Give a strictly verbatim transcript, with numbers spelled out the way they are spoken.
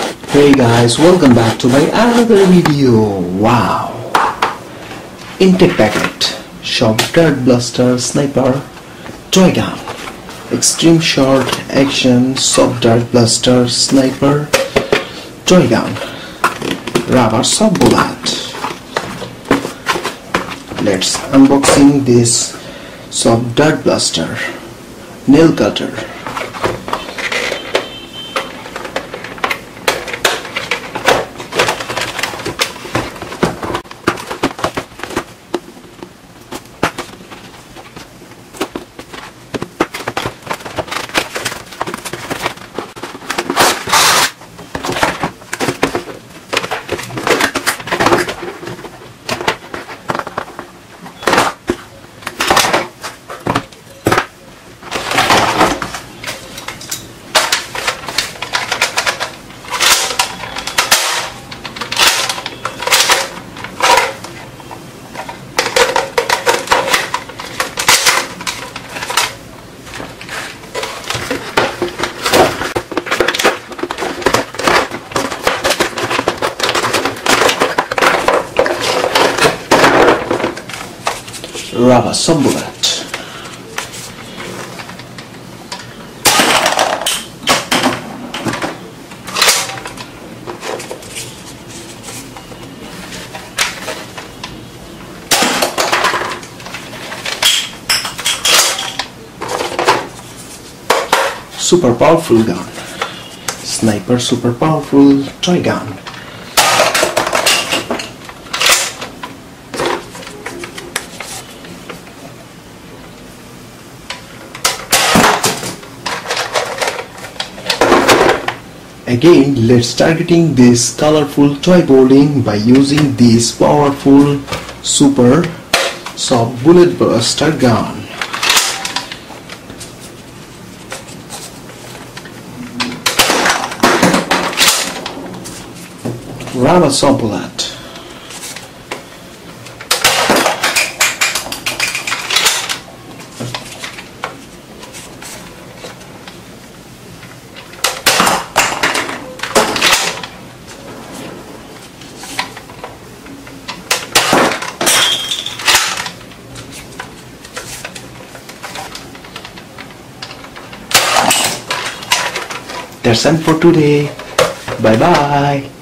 Hey guys, welcome back to my another video. Wow! Intake packet, short dart blaster sniper toy gun, extreme short action soft dart blaster sniper toy gun, rubber soft bullet. Let's unboxing this soft dart blaster, nail cutter. Rubber soft bullet. Super powerful gun, sniper super powerful toy gun. Again, let's targeting this colorful toy bowling by using this powerful super soft bullet buster gun. Rubber soft bullet. That's all for today. Bye bye.